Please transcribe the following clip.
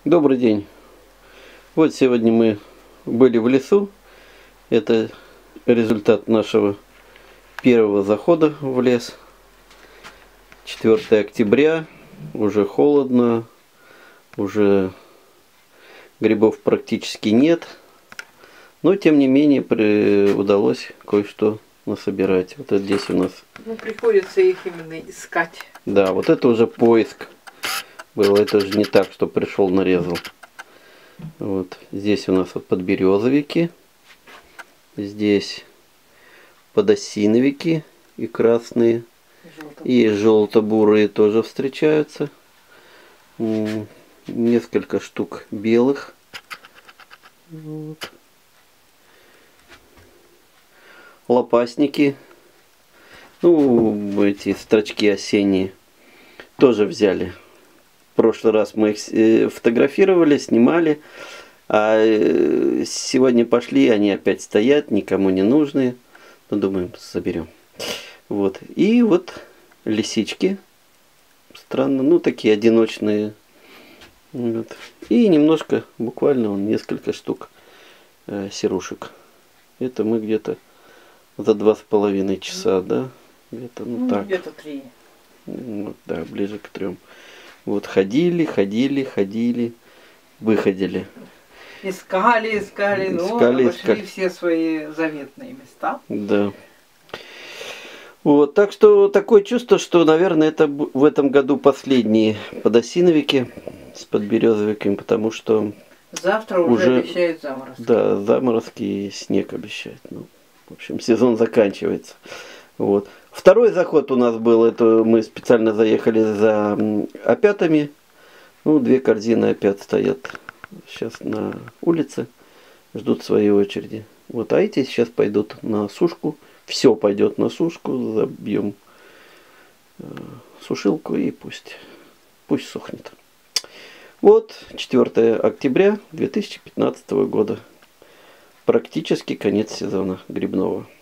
Добрый день. Вот сегодня мы были в лесу. Это результат нашего первого захода в лес. 4 октября. Уже холодно. Уже грибов практически нет. Но тем не менее удалось кое-что насобирать. Вот это здесь у нас. Ну, приходится их именно искать. Да, вот это уже поиск был. Это же не так, что пришел, нарезал. Вот здесь у нас вот подберезовики. Здесь подосиновики и красные. И желто-бурые тоже встречаются. Несколько штук белых. Вот. Лопастники. Ну, эти строчки осенние тоже взяли. В прошлый раз мы их фотографировали, снимали. А сегодня пошли, они опять стоят, никому не нужны. Ну, думаем, соберем. Вот. И вот лисички. Странно, ну, такие одиночные. Вот. И немножко, буквально несколько штук серушек. Это мы где-то за 2,5 часа, да? Где-то, ну, так. Где-то 3. Вот, да, ближе к 3. Вот ходили, выходили. Искали, но обошли все свои заветные места. Да. Вот, так что такое чувство, что, наверное, это в этом году последние подосиновики с подберезовиками, потому что завтра уже обещают заморозки. Да, заморозки и снег обещают. Ну, в общем, сезон заканчивается. Вот. Второй заход у нас был, это мы специально заехали за опятами. Ну, 2 корзины опят стоят сейчас на улице, ждут своей очереди. Вот, а эти сейчас пойдут на сушку. Все пойдет на сушку, забьем сушилку и пусть сохнет. Вот 4 октября 2015 года. Практически конец сезона грибного.